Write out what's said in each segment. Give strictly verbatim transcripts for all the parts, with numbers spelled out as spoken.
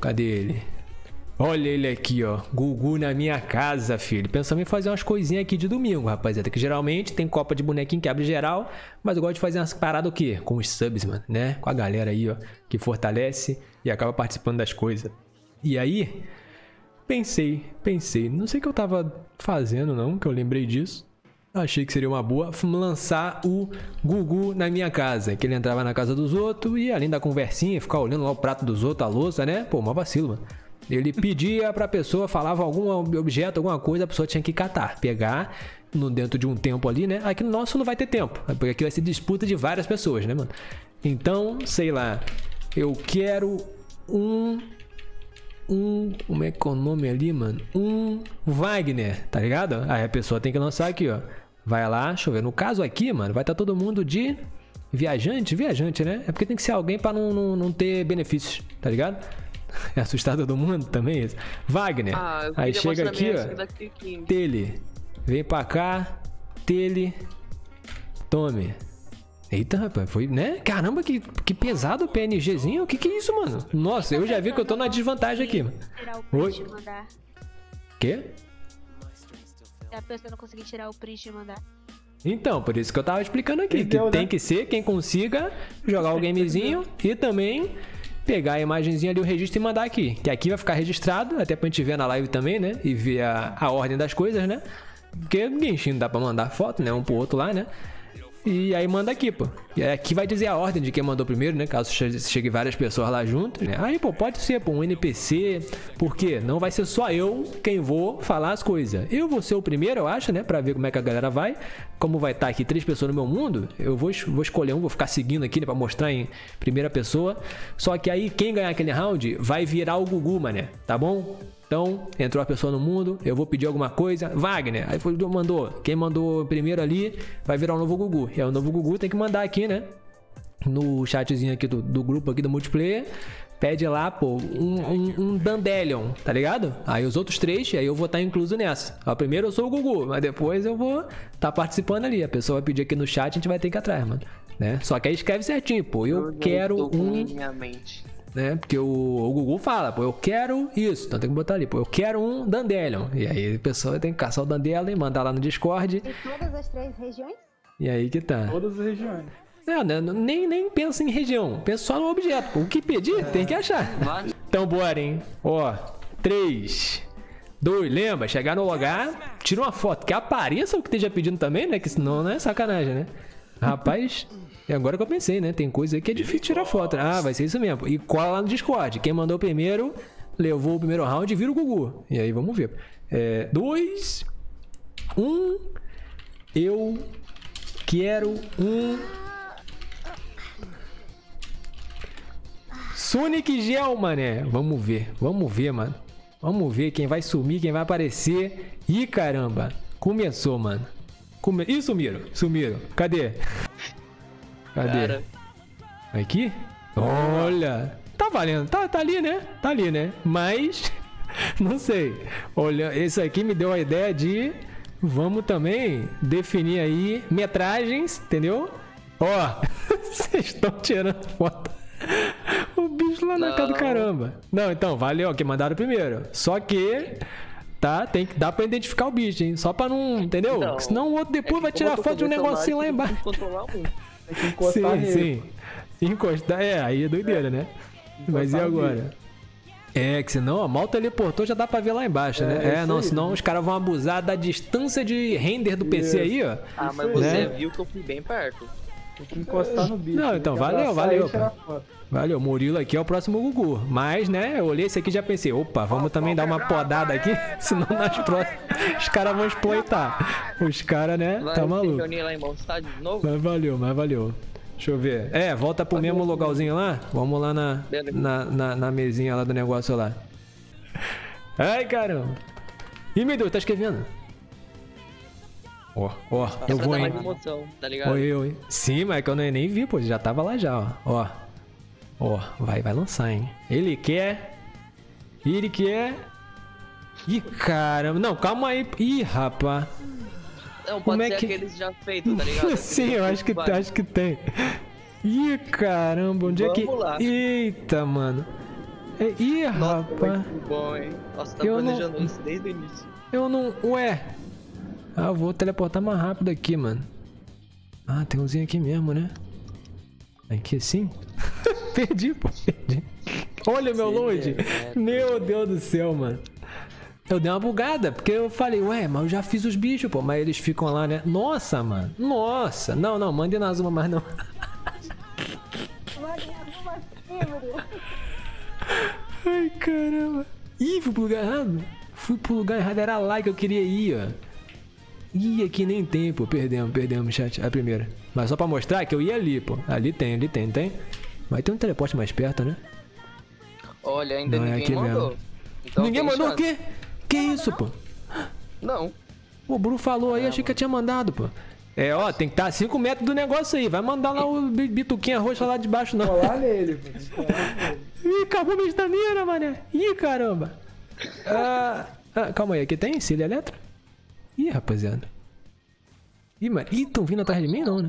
Cadê ele? Olha ele aqui, ó. Gugu na minha casa, filho. Pensamos em fazer umas coisinhas aqui de domingo, rapaziada. Que geralmente tem copa de bonequinho que abre geral. Mas eu gosto de fazer umas paradas o quê? Com os subs, mano, né? Com a galera aí, ó. Que fortalece e acaba participando das coisas. E aí, pensei, pensei. Não sei o que eu tava fazendo, não. Que eu lembrei disso. Achei que seria uma boa lançar o Gugu na minha casa. Que ele entrava na casa dos outros e além da conversinha, ficar olhando lá o prato dos outros, a louça, né? Pô, mó vacilo, mano. Ele pedia pra pessoa, falava algum objeto, alguma coisa, a pessoa tinha que catar, pegar no, dentro de um tempo ali, né? Aqui no nosso não vai ter tempo, porque aqui vai ser disputa de várias pessoas, né, mano? Então, sei lá, eu quero um... Um... Como é que é o nome ali, mano? Um Wagner, tá ligado? Aí a pessoa tem que lançar aqui, ó. Vai lá, deixa eu ver. No caso aqui, mano, vai estar todo mundo de viajante, viajante, né? É porque tem que ser alguém pra não, não, não ter benefícios, tá ligado? É assustar todo mundo também isso. Wagner. Ah, aí chega aqui, ó. Tele. Vem pra cá. Tele. Tome. Eita, rapaz. Foi, né? Caramba, que, que pesado o PNGzinho. O que que é isso, mano? Nossa, eu já vi que eu tô na desvantagem aqui, mano. Oi? Quê? A pessoa não conseguir tirar o print e mandar. Então, por isso que eu tava explicando aqui. Entendeu, que tem, né? Que ser quem consiga jogar o gamezinho e também... pegar a imagenzinha ali, o registro e mandar aqui. Que aqui vai ficar registrado, até pra gente ver na live também, né? E ver a, a ordem das coisas, né? Porque Genshin dá pra mandar foto, né? Um pro outro lá, né? E aí manda aqui, pô. E aqui vai dizer a ordem de quem mandou primeiro, né? Caso chegue várias pessoas lá junto, né? Aí, pô, pode ser, pô, um N P C. Porque não vai ser só eu quem vou falar as coisas. Eu vou ser o primeiro, eu acho, né? Pra ver como é que a galera vai. Como vai estar aqui três pessoas no meu mundo, eu vou, vou escolher um, vou ficar seguindo aqui, né? Pra mostrar em primeira pessoa. Só que aí, quem ganhar aquele round vai virar o Gugu, mané. Tá bom? Então, entrou a pessoa no mundo, eu vou pedir alguma coisa. Wagner, aí foi, mandou. Quem mandou primeiro ali vai virar o novo Gugu. E aí o novo Gugu tem que mandar aqui, né? No chatzinho aqui do, do grupo aqui do multiplayer. Pede lá, pô, um, um, um Dandelion, tá ligado? Aí os outros três, aí eu vou estar incluso nessa. Ó, primeiro eu sou o Gugu, mas depois eu vou estar participando ali. A pessoa vai pedir aqui no chat, a gente vai ter que ir atrás, mano. Né? Só que aí escreve certinho, pô. Eu, eu quero um... minha mente. Né? Porque o, o Gugu fala, pô, eu quero isso. Então tem que botar ali, pô, eu quero um Dandelion. E aí a pessoa tem que caçar o Dandelion e mandar lá no Discord. Em todas as três regiões? E aí que tá. Todas as regiões. Não, não, nem, nem pensa em região, pensa só no objeto. O que pedir, é. Tem que achar. Então bora, hein? Ó, três, dois, lembra? Chegar no lugar, tira uma foto que apareça o que esteja pedindo também, né? Que senão não é sacanagem, né? Rapaz, é agora que eu pensei, né? Tem coisa aí que é difícil tirar foto. Ah, vai ser isso mesmo. E cola lá no Discord. Quem mandou primeiro, levou o primeiro round e vira o Gugu. E aí vamos ver. É, dois, um, eu quero um... Sonic Gel, mané. Vamos ver, vamos ver, mano. Vamos ver quem vai sumir, quem vai aparecer. Ih, caramba. Começou, mano. Come... Ih, sumiram, sumiram. Cadê? Cadê? Cara. Aqui? Olha. Tá valendo, tá, tá ali, né? Tá ali, né? Mas, não sei. Olha, esse aqui me deu a ideia de... Vamos também definir aí metragens, entendeu? Ó, vocês estão tirando foto. O bicho lá na casa do caramba. Não, então, valeu, que mandaram primeiro. Só que, tá, tem que dar pra identificar o bicho, hein? Só pra não, entendeu? Então, senão o outro depois é vai tirar foto de um negocinho lá embaixo. Tem que encostar sim, nele. Sim, encostar, é, aí é doideira, né? Mas e agora? É, que senão a mal teleportou, já dá pra ver lá embaixo, é, né? É, não, aí, senão né? Os caras vão abusar da distância de render do P C aí, ó. Ah, mas você né? viu que eu fui bem perto. Tem que encostar no bicho. Não, então, valeu, valeu. Valeu, Murilo aqui é o próximo Gugu. Mas, né, eu olhei esse aqui e já pensei, opa, vamos também dar uma podada aqui, senão nas próximas os caras vão exploitar. Os caras, né, tá maluco. Mas valeu, mas valeu. Deixa eu ver. É, volta pro mesmo logalzinho lá. Vamos lá na, na, na, na mesinha lá do negócio lá. Ai, caramba. Ih, meu Deus, tá escrevendo. Ó, ó, eu vou, hein. Tá ligado? Oi, oi. Sim, mas que eu nem vi, pô, já tava lá já, ó. Ó, ó, vai, vai lançar, hein. Ele quer. Ele quer. Ih, caramba. Não, calma aí. Ih, rapaz. Não, pode Como ser é que... aqueles já feitos, tá ligado? Sim, eu acho que, acho que tem. Ih, caramba, onde Vamos é que... lá. Eita, mano. É, ih, Nossa, rapaz. muito bom, hein? Nossa, tá Eu planejando não- isso desde o início. Eu não... Ué. Ah, eu vou teleportar mais rápido aqui, mano. Ah, tem umzinho aqui mesmo, né? Aqui assim? Perdi, pô. Perdi. Olha o meu load. Meu Deus do céu, mano. Eu dei uma bugada, porque eu falei, ué, mas eu já fiz os bichos, pô. Mas eles ficam lá, né? Nossa, mano. Nossa. Não, não, mande na Zuma mais não. Ai, caramba. Ih, fui pro lugar errado. Fui pro lugar errado, era lá que eu queria ir, ó. Ih, aqui nem tem, pô. Perdemos, perdemos, chat. A primeira. Mas só pra mostrar que eu ia ali, pô. Ali tem, ali tem, tem. Mas tem um teleporte mais perto, né? Olha, ainda Não, é ninguém aqui mandou. mesmo. Então Ninguém tem mandou o chance. quê? Que isso, pô? Não. O Bruno falou aí, achei que eu tinha mandado, pô. É, ó, tem que estar a cinco metros do negócio aí. Vai mandar lá o bi- bituquinha roxa lá de baixo, não. Colar nele, pô. Tem que colar nele. Ih, acabou minha estamina, mané. Ih, caramba. Ah, ah, calma aí, aqui tem cília eletro? Ih, rapaziada. Ih, mano. Ih, tão vindo atrás de mim, não, né?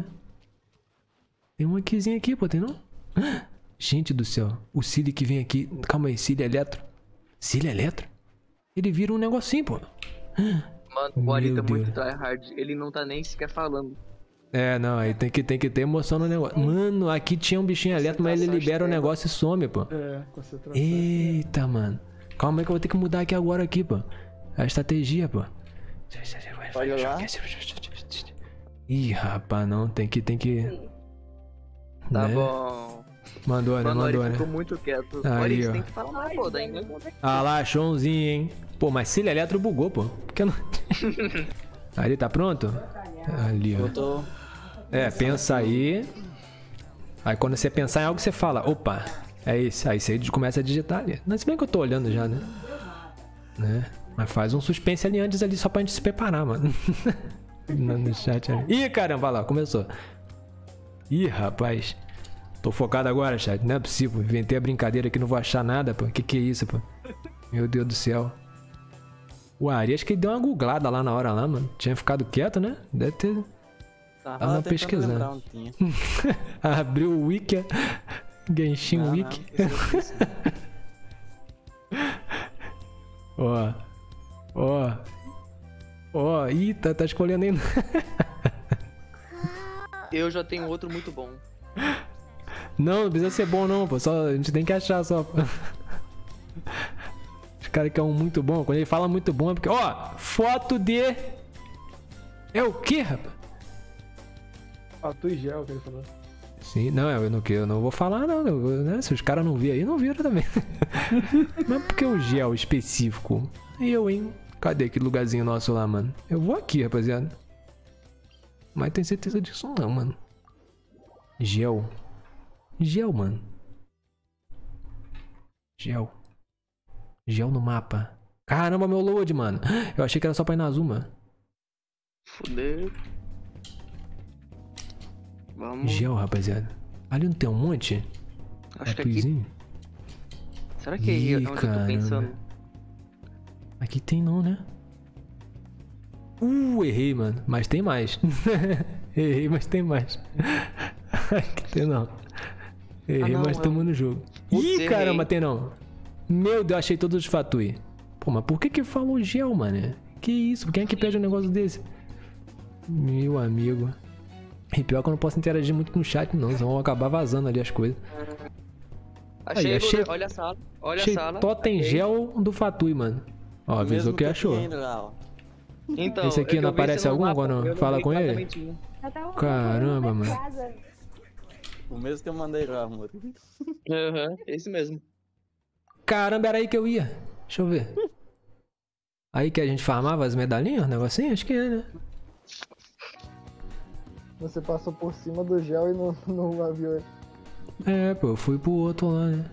Tem um aquizinho aqui, pô, tem não? Ah, gente do céu. O cílio que vem aqui. Calma aí, cília eletro. Cília eletro? Ele vira um negocinho, pô. Mano, o Ali Meu tá muito Deus. tryhard. Ele não tá nem sequer falando. É, não, aí tem que, tem que ter emoção no negócio. Mano, aqui tinha um bichinho eletro, mas ele libera o negócio e some, pô. É, concentração. Eita, mano. Calma aí que eu vou ter que mudar aqui agora aqui, pô. A estratégia, pô. Olha lá. Ih, rapaz, não. Tem que, tem que... Tá né? bom. Mandou, né? Mano, Mandou, ele né? ficou muito quieto. Aí, Olha, ó. você tem que falar mais foda ainda. Ah lá, achou umzinho, hein? Pô, mas cílio eletro bugou, pô. Porque eu não... Ali, tá pronto? Ali, ó. Eu tô. É, pensa aí. Aí quando você pensar em algo, você fala, opa, é isso. Aí você começa a digitar ali. Não, se bem que eu tô olhando já, né? né? Mas faz um suspense ali antes ali só pra gente se preparar, mano. no, no chat ali. Ih, caramba, lá, começou. Ih, rapaz. Tô focado agora, chat. Não é possível. Inventei a brincadeira aqui, não vou achar nada, pô. Que que é isso, pô? Meu Deus do céu. O Ari, acho que ele deu uma googlada lá na hora lá, mano. Tinha ficado quieto, né? Deve ter... Tava Tava tentando pesquisando. lembrar onde tinha. Abriu o Wiki. Genshin Não, Wiki. não, esqueci disso. Ó. Ó. Ó. Ih, tá, tá escolhendo ainda. Eu já tenho outro muito bom. Não, não precisa ser bom não, pô. Só, a gente tem que achar só, pô. Os caras que é um muito bom. Quando ele fala muito bom é porque... Ó, foto de... É o quê, rapaz? Fato e gel que ele falou. Sim, não, eu não, eu não vou falar não, eu- né? Se os caras não viram aí, não viram também. Mas por que o gel específico? E eu, hein? Cadê aquele lugarzinho nosso lá, mano? Eu vou aqui, rapaziada. Mas tenho certeza disso não, mano. Gel. Gel, mano. Gel. Gel no mapa. Caramba, meu load, mano. Eu achei que era só pra ir na Zuma. Fudeu. Vamos. Gel, rapaziada. Ali não tem um monte? Acho que aqui. Atuizinho? Será que é Ih, onde eu tô caramba. pensando? Aqui tem não, né? Uh, errei, mano. Mas tem mais. Errei, mas tem mais. Aqui tem não. Errei, não, mas eu- tamo no jogo. Putz, Ih, errei. caramba, tem não. Meu Deus, achei todos os fatui. Pô, mas por que que falou gel, mano? Que isso? Quem é que pede um negócio desse? Meu amigo. E pior que eu não posso interagir muito no chat, não. Senão vão acabar vazando ali as coisas. Achei, Aí, achei- Bruno, olha a sala. Olha Achei a sala. totem achei. gel do fatui, mano. Ó, avisou Mesmo que achou. tinha ido lá, ó. Então, Esse aqui é que não eu vi aparece esse no algum mapa, quando eu não fala vi com ele? exatamente um. Eu tava Caramba, procurando mano. na casa. O mesmo que eu mandei lá, amor. Aham, esse mesmo. Caramba, era aí que eu ia. Deixa eu ver. Aí que a gente farmava as medalhinhas, um negocinho? Acho que é, né? Você passou por cima do gel e não, não aviou. É, pô, eu fui pro outro lá, né?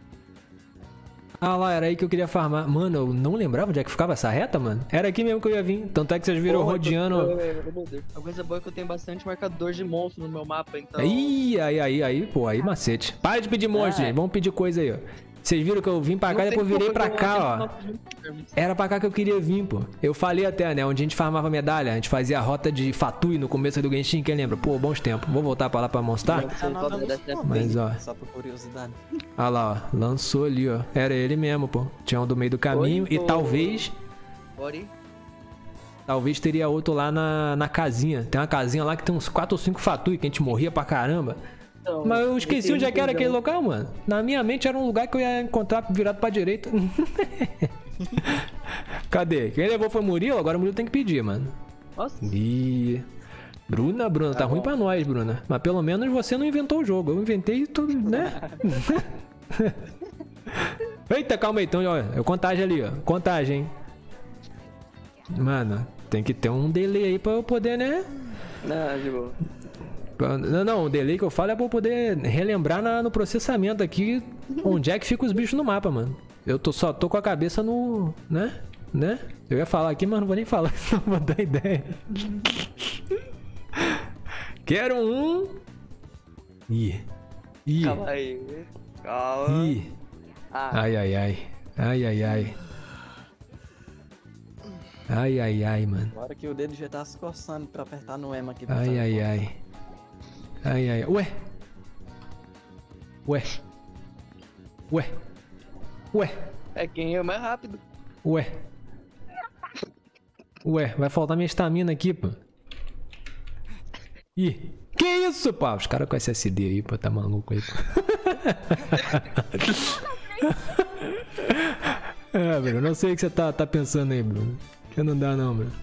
Ah lá, era aí que eu queria farmar. Mano, eu não lembrava onde é que ficava essa reta, mano. Era aqui mesmo que eu ia vir. Tanto é que vocês viram eu Pô, rodeando. A coisa boa é que eu tenho bastante marcador de monstro no meu mapa, então. Ih, aí, aí, aí, pô, aí macete. Para de pedir monstro, É. gente. Vamos pedir coisa aí, ó. Vocês viram que eu vim pra cá e Não sei depois virei como pra eu cá, ó. não- Era pra cá que eu queria vir, pô. Eu falei até, né? Onde a gente farmava medalha, a gente fazia a rota de Fatui no começo do Genshin, quem lembra? Pô, bons tempos. Vou voltar pra lá pra mostrar. Tá na Só Vamos deve ter- Também, Mas, ó. Só por curiosidade. Olha lá, ó. Lançou ali, ó. Era ele mesmo, pô. Tinha um do meio do caminho. Oi, E ô. talvez... Bora aí. Talvez teria outro lá na, na casinha. Tem uma casinha lá que tem uns quatro ou cinco Fatui, que a gente morria pra caramba. Então, Mas eu esqueci onde é que era aquele então. local, mano. Na minha mente era um lugar que eu ia encontrar virado pra direita. Cadê? Quem levou foi o Murilo, agora o Murilo tem que pedir, mano. Nossa, Ih. Bruna, Bruna, tá, Tá ruim bom. pra nós, Bruna. Mas pelo menos você não inventou o jogo. Eu inventei tudo, né? Eita, calma aí, então, ó. É contagem ali, ó. Contagem, hein? Mano, tem que ter um delay aí pra eu poder, né? não, de boa. Pra- Não, não, o delay que eu falo é pra eu poder relembrar na- no processamento aqui onde é que fica os bichos no mapa, mano. Eu tô, só tô com a cabeça no... né? Né? Eu ia falar aqui, mas não vou nem falar, senão vou dar ideia. Quero um... Ih. Ih. Calma aí. Calma. Ih. Ah, Ai, ai, ai. Ai, ai, ai. Ai, ai, ai, mano. Agora que o dedo já tá se coçando pra apertar no ema aqui. Ai, ai, ai. Ai, ai. Ué. Ué. Ué. Ué. é quem é o mais rápido. Ué. Ué, vai faltar minha estamina aqui, pô. Ih. Que isso, pá? Os caras com S S D aí, pô. Tá maluco aí, pô. É, Bruno. Não sei o que você tá, tá pensando aí, Bruno. Que não dá, não, Bruno.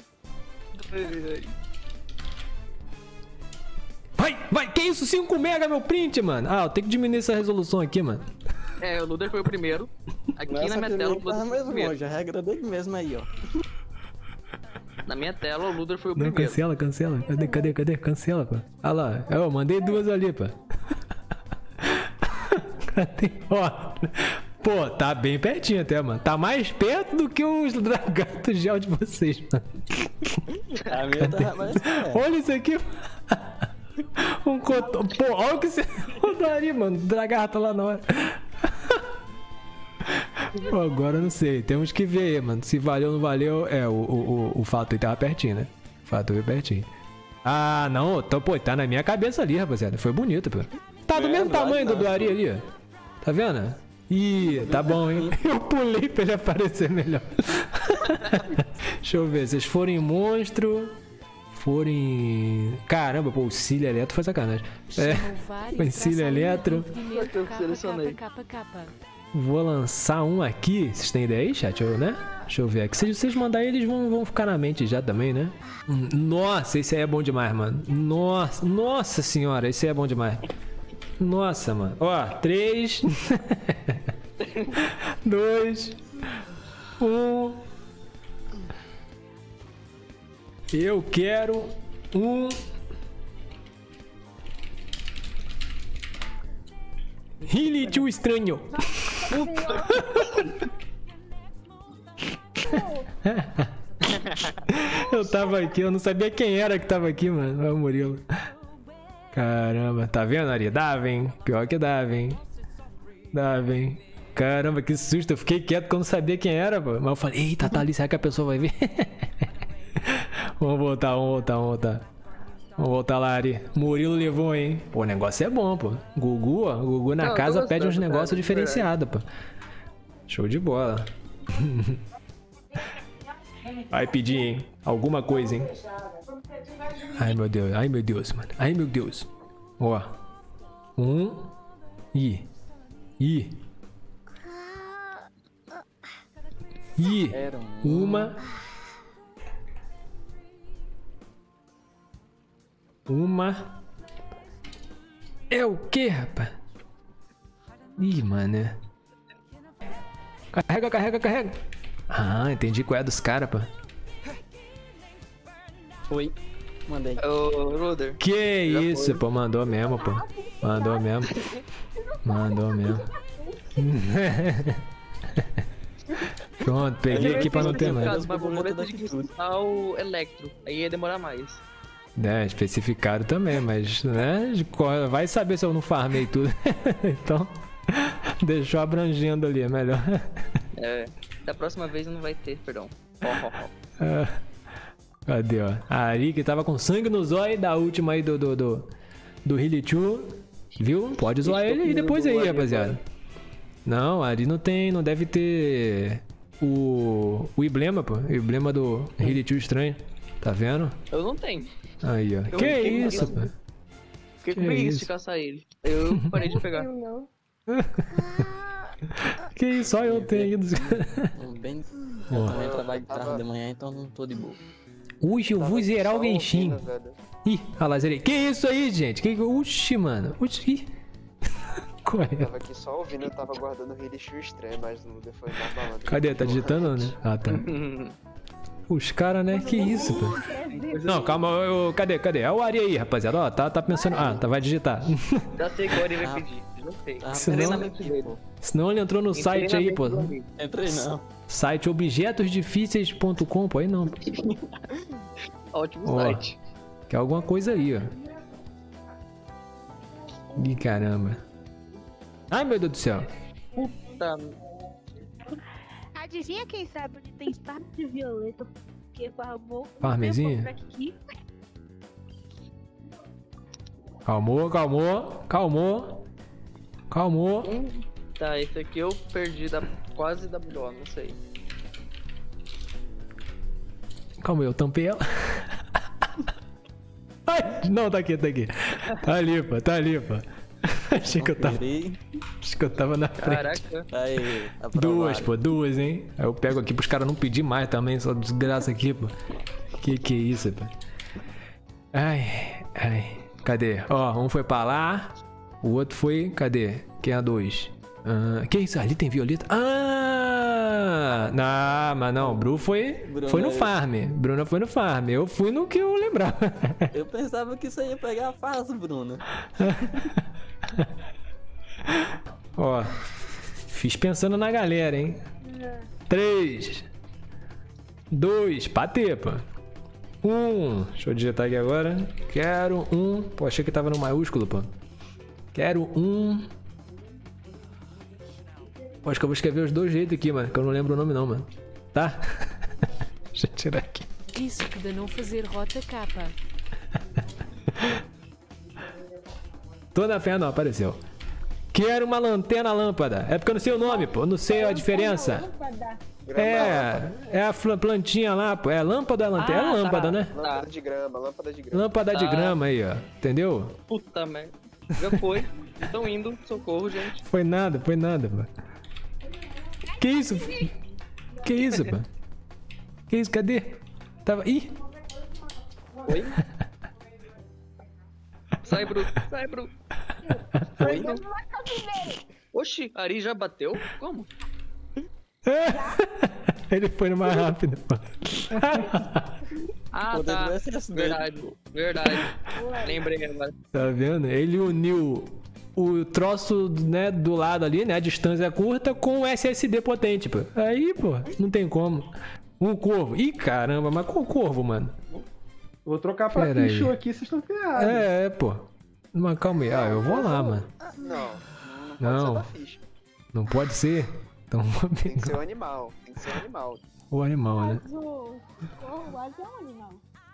Vai, vai. Que isso? cinco mega meu print, mano. Ah, eu tenho que diminuir essa resolução aqui, mano. É, o Luder foi o primeiro. Aqui Nessa na minha tela, o tá Luder foi o mesmo primeiro. hoje, a regra dele mesmo aí, ó. Na minha tela, o Luder foi o Não, primeiro. cancela, cancela. Cadê, cadê, cadê? Cancela, pô. Olha lá. Eu mandei duas ali, pô. Cadê? Ó. Pô, tá bem pertinho até, mano. Tá mais perto do que os dragatos gel de vocês, mano. A minha tá mais perto. Olha isso aqui. Um cotô. Pô, olha o que você mandou ali, mano. Dragarta lá na hora. Pô, agora eu não sei. Temos que ver aí, mano. Se valeu ou não valeu. É, o, o, o, o fato aí tava pertinho, né? O fato aí pertinho. Ah, não. Tô, pô, tá na minha cabeça ali, rapaziada. Foi bonito, pô. Tá do É, mesmo vai, tamanho do tá, do Ari ali, ó. Tá vendo? Ih, tá bom, hein? Eu pulei pra ele aparecer melhor. Deixa eu ver. Vocês forem monstro. Forem. Caramba, pô, o cílio eletro foi sacanagem. É. Foi cílio eletro. Eu selecionei. Capa, capa. Vou lançar um aqui. Vocês têm ideia aí, chat? Eu, né? Deixa eu ver aqui. Se vocês mandarem, eles vão, vão ficar na mente já também, né? Hum, Nossa, esse aí é bom demais, mano. Nossa, nossa senhora, esse aí é bom demais. Nossa, mano. Ó, três. Dois. Um. Eu quero um. Rile tio estranho. Eu tava aqui, eu não sabia quem era que tava aqui, mano. É o Murilo. Caramba, tá vendo, Ari? Dava, hein? Pior que dava, hein? Dava, hein? Caramba, que susto. Eu fiquei quieto porque eu não sabia quem era, pô. Mas eu falei, eita, tá ali, será que a pessoa vai ver? Vamos voltar, vamos voltar, vamos voltar. Vamos voltar lá, Ari. Murilo levou, hein? Pô, o negócio é bom, pô. Gugu, ó. Gugu na Não, eu tô casa pede uns gostando, negócios cara, de diferenciados, pô. Show de bola. Vai pedir, hein? Alguma coisa, hein? Ai, meu Deus. Ai, meu Deus, mano. Ai, meu Deus. Ó. Um. Ih. Ih. Ih. Era um. Uma. Uma. É o que, rapaz? Ih, mano. Carrega, carrega, carrega. Ah, entendi qual é dos caras, pô. Foi. Mandei. Ô, Luder. Que Já isso, foi. pô. Mandou mesmo, pô. Mandou mesmo. Mandou mesmo. Pronto, peguei aqui pra não ter mais. Caso, mas borboleta de cristal electro. Aí ia demorar mais. É, especificado também, mas, né? Vai saber se eu não farmei tudo. Então. Deixou abrangendo ali, é melhor. É, da próxima vez não vai ter, perdão. Ó, ó, ó. Ah, cadê, ó? A Ari que tava com sangue no zóio da última aí do do, do, do Hilichu. Viu? Pode zoar ele aí depois aí, rapaziada. Não, a Ari não tem, não deve ter o, o emblema, pô. O emblema do Hilichu estranho. Tá vendo? Eu não tenho. Aí, ó. Eu Que fiquei com isso, pô? Fiquei com Que preguiça isso? de caçar ele. Eu parei de pegar. Não. Que isso, só eu tenho. Bem... Ó. Eu também trabalho de tarde de manhã, então não tô de boa. Hoje eu vou zerar o Genshin. Ouvindo, velho. Ih, olha lá, zerei. Que isso aí, gente? Que... Uxi, mano. Uxi. Ih. Qual é? Eu tava aqui só ouvindo, eu tava guardando o Hilichu estranho, mas não foi mais malandro. Cadê? Tá digitando, né? Ah, tá. Os caras, né? Que isso, pô? Não, calma, eu, cadê, cadê? É o Ari aí, rapaziada. Ó, tá, tá pensando. Ah, tá, vai digitar. Já sei que o Ari vai pedir. Já sei. Tá Se não- treinamento dele, pô. Senão ele entrou no site aí, pô. Entrei não. Site objetos difíceis ponto com, pô. Aí não. Ótimo Ó. site. Que é alguma coisa aí, ó. Ih, caramba. Ai, meu Deus do céu. Tá. Adivinha quem sabe onde tem espada de violeta? Porque farmou. Parmezinha? Aqui. Calmou, calmou, calmou. Calmou. Tá, esse aqui eu perdi da quase da B O, não sei. Calma aí, eu tampei ela. Ai, não, tá aqui, tá aqui. Tá ali, pô, tá ali, pô. Achei que eu tava, Virei. acho que eu tava na frente. Caraca. Aí, aprovado. Duas, pô, duas, hein? Aí eu pego aqui pros caras não pedir mais também, só desgraça aqui, pô. Que que é isso, pô? Ai, ai. Cadê? Ó, um foi pra lá, o outro foi. Cadê? Quem é a dois? Ah, que isso? Ali tem violeta? Ah! Não, mas não, o Bru foi, Bruno foi no é- farm. Bruna foi no farm. Eu fui no que eu lembrava. Eu pensava que isso ia pegar fácil, Bruno. Ó, fiz pensando na galera, hein? Três, dois, bater, pô. Um, deixa eu digitar aqui agora. Quero um. Pô, achei que tava no maiúsculo, pô. Quero um. Pô, acho que eu vou escrever os dois jeitos aqui, mano. Que eu não lembro o nome, não, mano. Tá? Deixa eu tirar aqui. Isso que dá não fazer rota capa. Tô na fé, não, apareceu. Quero uma lanterna lâmpada. É porque eu não sei o nome, pô. Eu não sei a diferença. É, é a flan- plantinha lá, pô. É lâmpada ou é lanterna? Ah, é lâmpada, tá. né? Lâmpada de grama, lâmpada de grama. Lâmpada de Tá. grama aí, ó. Entendeu? Puta merda. Já foi. Estão indo. Socorro, gente. Foi nada, foi nada, pô. Que isso? Que isso, pô? Que isso? Cadê? Tava. Ih! Oi? Sai, Bru. Sai, Bru. Sai, Bru. Oxi, Ari já bateu? Como? Ele foi no mais rápido, pô. Ah, Poder tá. do S S dele, Verdade. pô. Verdade. Lembrei agora. Tá vendo? Ele uniu o troço, né, do lado ali, né, a distância curta, com o S S D potente, pô. Aí, pô, não tem como. Um corvo. Ih, caramba, mas qual corvo, mano? Vou trocar pra Pera aí. Pichu aqui, vocês estão ferrados. É, é, pô. Mas calma aí. Ah, eu vou lá, mano. Não, não pode Não. ser da ficha. Não pode ser? Então vou Tem que pegar ser o animal, tem que ser o animal. o animal, né? Mas o o Waz é um animal.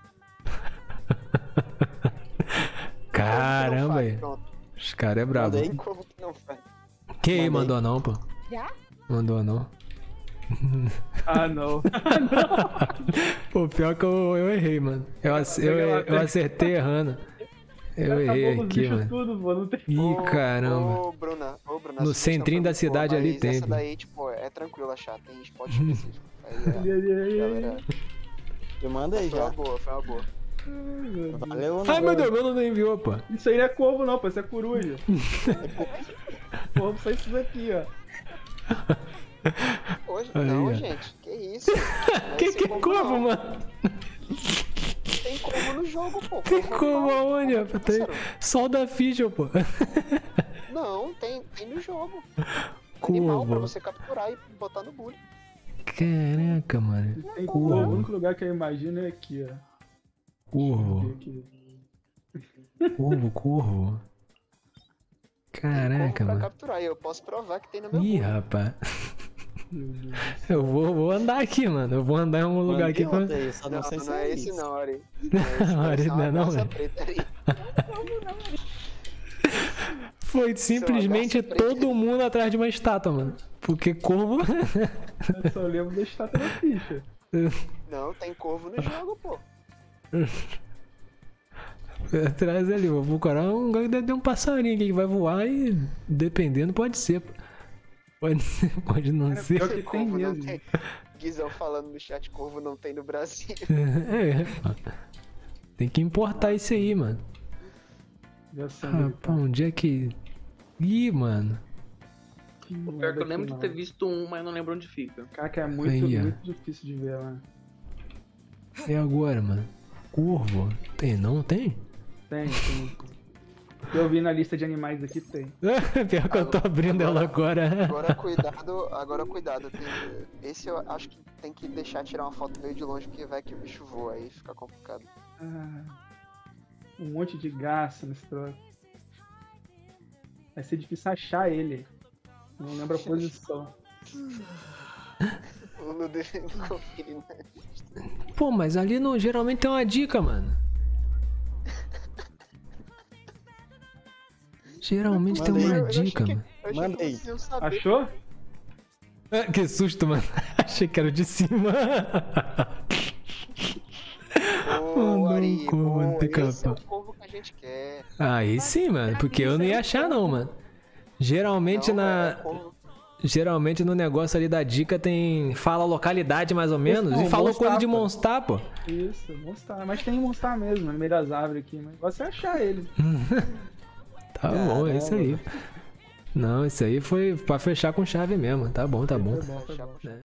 Caramba, aí. Pronto, Os caras é brabo. Mandei. como que não faz? Quem Mandei. mandou não, pô? Já? Mandou não. Ah, não. Pô, pior que eu, eu errei, mano. Eu, ac- eu, eu acertei errando. Eu errei Acabou com os aqui, bichos mano. tudo, pô. Não tem... Ih, caramba. Ô, Bruna, ô, Bruna, No sugestão centrinho pra da você, cidade ali mas tem, Essa pô. daí, tipo, é tranquilo achar, tem spot específico. Aí, é, Ali, ali, ali, ali. galera, Eu mandei foi uma já. boa, foi uma boa. Valeu, Ai, não. meu Deus, meu não enviou, pô. Isso aí não é corvo, não, pô. Isso é coruja. Corvo só isso daqui, ó. Hoje, Aí, não, ó. gente, que isso? Não é Que esse que é corvo, não. mano? Tem corvo no jogo, pô. Tem Corvo como animal, aonde? corvo ó? Tem pássaro. só o da ficha, pô. Não, tem, tem no jogo. Animal pra Corvo. você capturar e botar no bullying. Caraca, mano. Tem Corvo. corvo. O único lugar que eu imagino é aqui, ó. Corvo. Aqui. Corvo, corvo. Caraca, pra mano. capturar, e eu posso provar que tem no meu Ih, mundo. rapaz. Eu vou, vou andar aqui, mano. Eu vou andar em algum lugar aqui pra... Mano, que rota é essa? Não, Não sei não, se não é é esse isso. não, Ari. Não é esse, Ari, esse é não é uma não, calça velho. preta, Ari. Foi simplesmente Seu braço todo mundo atrás de uma estátua, mano. Porque corvo... Eu só lembro da estátua da ficha. Não, tem corvo no jogo, pô. Atrás ali, vou procurar um lugar que deve ter um passarinho aqui que vai voar e dependendo pode ser. Pode ser, pode não ser. Pior que tem Corvo não mesmo. tem. Guizão falando no chat, corvo não tem no Brasil. É, tem que importar isso aí, mano. Já sei. Rapaz, onde é que... Ih, mano. O pior que eu lembro de ter visto um, mas não lembro onde fica. Cara, que é muito, Aí, ó. muito difícil de ver lá. É agora, mano. Corvo. Tem, não tem? Tem, tem. Eu vi na lista de animais aqui, tem. Pior que eu tô abrindo ela agora. Agora cuidado, agora cuidado. Tem, esse eu acho que tem que deixar tirar uma foto meio de longe, porque vai que o bicho voa, aí fica complicado. Ah, um monte de gaça nesse troço. Vai ser difícil achar ele. Não lembro a posição. Eu não devo conferir, né? Pô, mas ali no, geralmente tem uma dica, mano. Geralmente tem Manda aí. uma Eu achei dica, que- mano. Eu achei Manda que aí. vocês iam saber. Achou? Ah, que susto, mano. Achei que era o de cima. Ô, Mandou Ari, um corvo boa, no pica-pau. esse é o corvo que a gente quer. Aí sim, mano. Porque eu não ia achar, não, mano. Geralmente Não, na. é corvo. Geralmente no negócio ali da dica tem. Fala a localidade mais ou menos. Não, E falou Monstar, coisa de pô. Monstar, pô. Isso, Monstar. Mas tem Monstar mesmo, no meio das árvores aqui. Mas você achar ele. Tá bom, é isso aí. Não, isso aí foi pra fechar com chave mesmo. Tá bom, tá bom. Foi bom, foi bom.